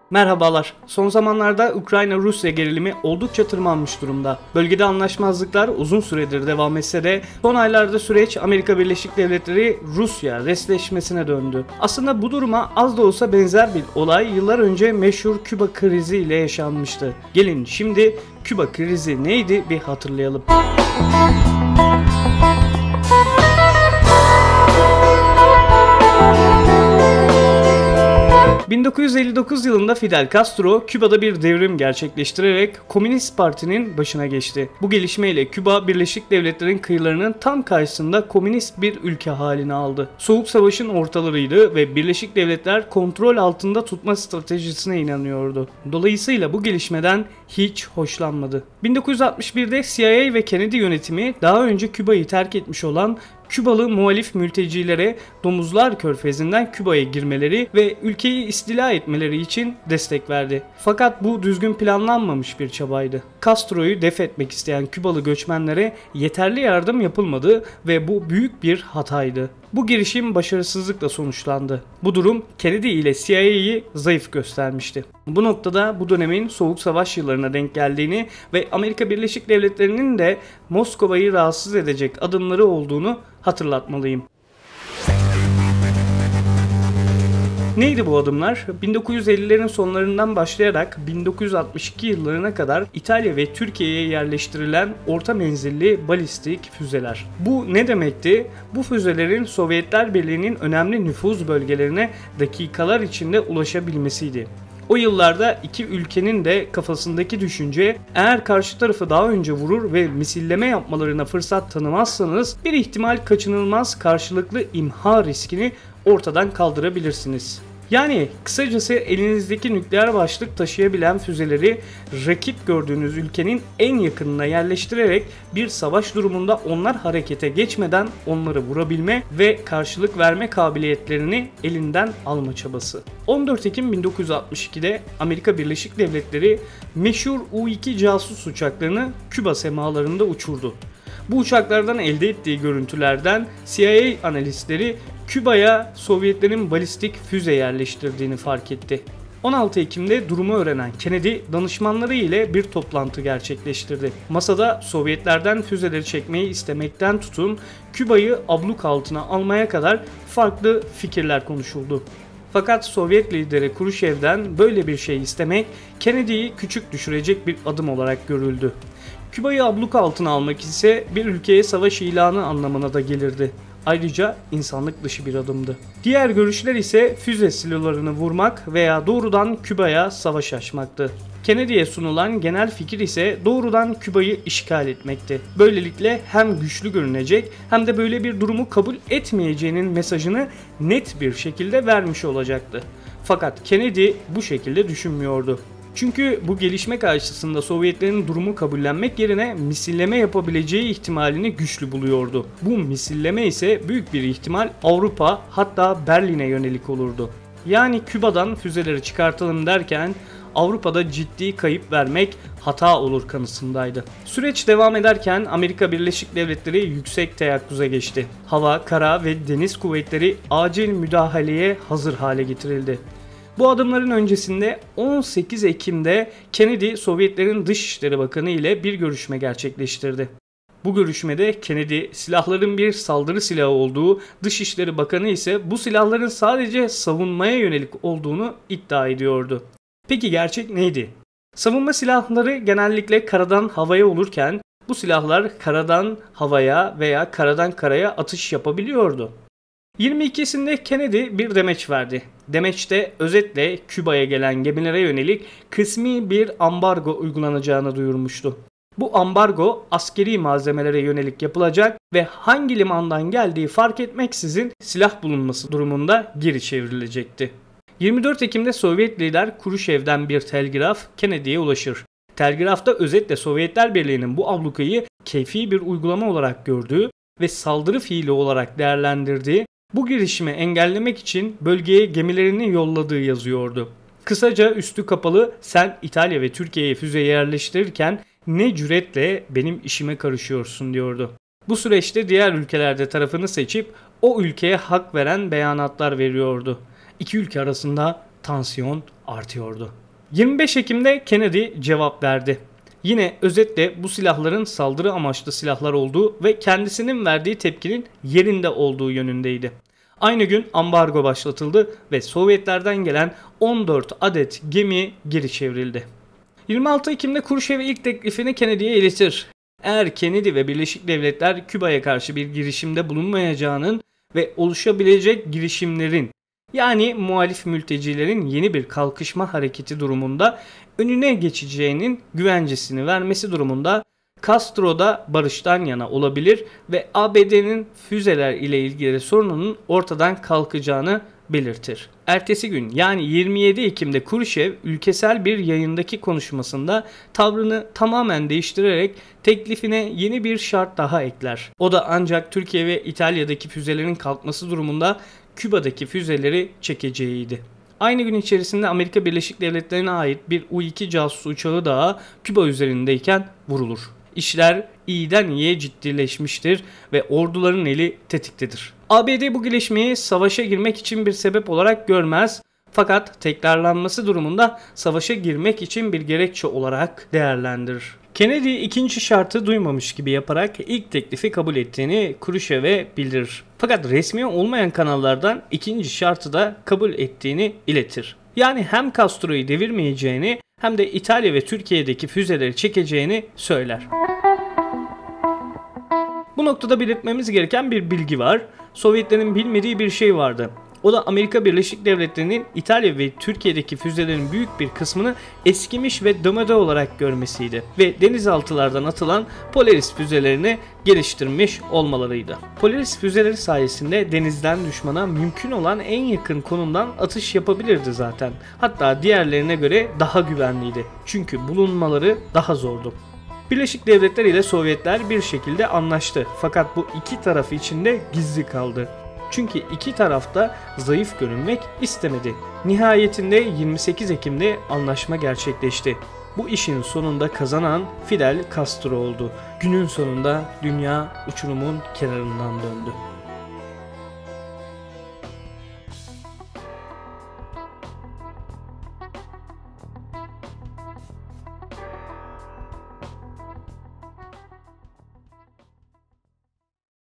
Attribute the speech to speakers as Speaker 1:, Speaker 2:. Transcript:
Speaker 1: Merhabalar. Son zamanlarda Ukrayna-Rusya gerilimi oldukça tırmanmış durumda. Bölgede anlaşmazlıklar uzun süredir devam etse de son aylarda süreç Amerika Birleşik Devletleri-Rusya restleşmesine döndü. Aslında bu duruma az da olsa benzer bir olay yıllar önce meşhur Küba krizi ile yaşanmıştı. Gelin şimdi Küba krizi neydi bir hatırlayalım. 1959 yılında Fidel Castro Küba'da bir devrim gerçekleştirerek Komünist Parti'nin başına geçti. Bu gelişmeyle Küba Birleşik Devletleri'nin kıyılarının tam karşısında komünist bir ülke halini aldı. Soğuk Savaş'ın ortalarıydı ve Birleşik Devletler kontrol altında tutma stratejisine inanıyordu. Dolayısıyla bu gelişmeden hiç hoşlanmadı. 1961'de CIA ve Kennedy yönetimi daha önce Küba'yı terk etmiş olan Kübalı muhalif mültecilere Domuzlar Körfezi'nden Küba'ya girmeleri ve ülkeyi istila etmeleri için destek verdi. Fakat bu düzgün planlanmamış bir çabaydı. Castro'yu def etmek isteyen Kübalı göçmenlere yeterli yardım yapılmadı ve bu büyük bir hataydı. Bu girişim başarısızlıkla sonuçlandı. Bu durum Kennedy ile CIA'yı zayıf göstermişti. Bu noktada bu dönemin Soğuk Savaş yıllarına denk geldiğini ve Amerika Birleşik Devletleri'nin de Moskova'yı rahatsız edecek adımları olduğunu hatırlatmalıyım. Neydi bu adımlar? 1950'lerin sonlarından başlayarak 1962 yıllarına kadar İtalya ve Türkiye'ye yerleştirilen orta menzilli balistik füzeler. Bu ne demekti? Bu füzelerin Sovyetler Birliği'nin önemli nüfuz bölgelerine dakikalar içinde ulaşabilmesiydi. O yıllarda iki ülkenin de kafasındaki düşünce, eğer karşı tarafı daha önce vurur ve misilleme yapmalarına fırsat tanımazsanız bir ihtimal kaçınılmaz karşılıklı imha riskini ortadan kaldırabilirsiniz. Yani kısacası elinizdeki nükleer başlık taşıyabilen füzeleri rakip gördüğünüz ülkenin en yakınına yerleştirerek bir savaş durumunda onlar harekete geçmeden onları vurabilme ve karşılık verme kabiliyetlerini elinden alma çabası. 14 Ekim 1962'de Amerika Birleşik Devletleri meşhur U-2 casus uçaklarını Küba semalarında uçurdu. Bu uçaklardan elde ettiği görüntülerden CIA analistleri Küba'ya Sovyetlerin balistik füze yerleştirdiğini fark etti. 16 Ekim'de durumu öğrenen Kennedy danışmanları ile bir toplantı gerçekleştirdi. Masada Sovyetlerden füzeleri çekmeyi istemekten tutun Küba'yı abluk altına almaya kadar farklı fikirler konuşuldu. Fakat Sovyet lideri Khrushchev'den böyle bir şey istemek Kennedy'yi küçük düşürecek bir adım olarak görüldü. Küba'yı abluk altına almak ise bir ülkeye savaş ilanı anlamına da gelirdi. Ayrıca insanlık dışı bir adımdı. Diğer görüşler ise füze silolarını vurmak veya doğrudan Küba'ya savaş açmaktı. Kennedy'ye sunulan genel fikir ise doğrudan Küba'yı işgal etmekti. Böylelikle hem güçlü görünecek hem de böyle bir durumu kabul etmeyeceğinin mesajını net bir şekilde vermiş olacaktı. Fakat Kennedy bu şekilde düşünmüyordu. Çünkü bu gelişme karşısında Sovyetlerin durumu kabullenmek yerine misilleme yapabileceği ihtimalini güçlü buluyordu. Bu misilleme ise büyük bir ihtimal Avrupa, hatta Berlin'e yönelik olurdu. Yani Küba'dan füzeleri çıkartalım derken Avrupa'da ciddi kayıp vermek hata olur kanısındaydı. Süreç devam ederken Amerika Birleşik Devletleri yüksek teyakkuza geçti. Hava, kara ve deniz kuvvetleri acil müdahaleye hazır hale getirildi. Bu adımların öncesinde 18 Ekim'de Kennedy Sovyetlerin Dışişleri Bakanı ile bir görüşme gerçekleştirdi. Bu görüşmede Kennedy silahların bir saldırı silahı olduğu, Dışişleri Bakanı ise bu silahların sadece savunmaya yönelik olduğunu iddia ediyordu. Peki gerçek neydi? Savunma silahları genellikle karadan havaya olurken bu silahlar karadan havaya veya karadan karaya atış yapabiliyordu. 22'sinde Kennedy bir demeç verdi. Demeçte özetle Küba'ya gelen gemilere yönelik kısmi bir ambargo uygulanacağını duyurmuştu. Bu ambargo askeri malzemelere yönelik yapılacak ve hangi limandan geldiği fark etmeksizin silah bulunması durumunda geri çevrilecekti. 24 Ekim'de Sovyet lider Khrushchev'den bir telgraf Kennedy'ye ulaşır. Telgrafta özetle Sovyetler Birliği'nin bu ablukayı keyfi bir uygulama olarak gördüğü ve saldırı fiili olarak değerlendirdiği, bu girişimi engellemek için bölgeye gemilerini yolladığı yazıyordu. Kısaca üstü kapalı, sen İtalya ve Türkiye'ye füze yerleştirirken ne cüretle benim işime karışıyorsun diyordu. Bu süreçte diğer ülkelerde tarafını seçip o ülkeye hak veren beyanatlar veriyordu. İki ülke arasında tansiyon artıyordu. 25 Ekim'de Kennedy cevap verdi. Yine özetle bu silahların saldırı amaçlı silahlar olduğu ve kendisinin verdiği tepkinin yerinde olduğu yönündeydi. Aynı gün ambargo başlatıldı ve Sovyetlerden gelen 14 adet gemi geri çevrildi. 26 Ekim'de Khrushchev ilk teklifini Kennedy'ye iletir. Eğer Kennedy ve Birleşik Devletler Küba'ya karşı bir girişimde bulunmayacağının ve oluşabilecek girişimlerin, yani muhalif mültecilerin yeni bir kalkışma hareketi durumunda önüne geçeceğinin güvencesini vermesi durumunda Castro da barıştan yana olabilir ve ABD'nin füzeler ile ilgili sorununun ortadan kalkacağını belirtir. Ertesi gün, yani 27 Ekim'de Khrushchev ülkesel bir yayındaki konuşmasında tavrını tamamen değiştirerek teklifine yeni bir şart daha ekler. O da ancak Türkiye ve İtalya'daki füzelerin kalkması durumunda Küba'daki füzeleri çekeceğiydi. Aynı gün içerisinde Amerika Birleşik Devletleri'ne ait bir U-2 casus uçağı daha Küba üzerindeyken vurulur. İşler iyiden iyiye ciddileşmiştir ve orduların eli tetiktedir. ABD bu gelişmeyi savaşa girmek için bir sebep olarak görmez, fakat tekrarlanması durumunda savaşa girmek için bir gerekçe olarak değerlendirir. Kennedy ikinci şartı duymamış gibi yaparak ilk teklifi kabul ettiğini Khrushchev'e bildirir. Fakat resmi olmayan kanallardan ikinci şartı da kabul ettiğini iletir. Yani hem Castro'yu devirmeyeceğini hem de İtalya ve Türkiye'deki füzeleri çekeceğini söyler. Bu noktada belirtmemiz gereken bir bilgi var. Sovyetlerin bilmediği bir şey vardı. O da Amerika Birleşik Devletleri'nin İtalya ve Türkiye'deki füzelerin büyük bir kısmını eskimiş ve demode olarak görmesiydi ve denizaltılardan atılan Polaris füzelerini geliştirmiş olmalarıydı. Polaris füzeleri sayesinde denizden düşmana mümkün olan en yakın konumdan atış yapabilirdi zaten. Hatta diğerlerine göre daha güvenliydi. Çünkü bulunmaları daha zordu. Birleşik Devletler ile Sovyetler bir şekilde anlaştı. Fakat bu iki taraf için de gizli kaldı. Çünkü iki taraf da zayıf görünmek istemedi. Nihayetinde 28 Ekim'de anlaşma gerçekleşti. Bu işin sonunda kazanan Fidel Castro oldu. Günün sonunda dünya uçurumun kenarından döndü.